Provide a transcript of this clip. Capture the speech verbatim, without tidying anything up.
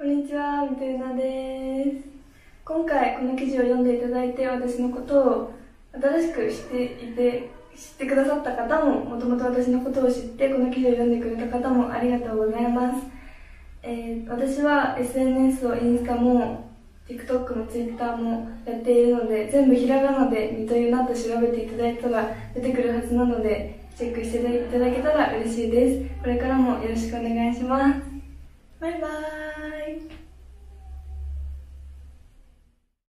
んにちは、みとゆなです。今回この記事を読んでいただいて、私のことを新しく知っていて、知ってくださった方も、もともと私のことを知ってこの記事を読んでくれた方もありがとうございます。えー、私は エスエヌエス をインスタも TikTok も Twitter もやっているので、全部ひらがなでみとゆなと調べていただいたら出てくるはずなので、チェックしていただけたら嬉しいです。これからもよろしくお願いします。バイバーイ。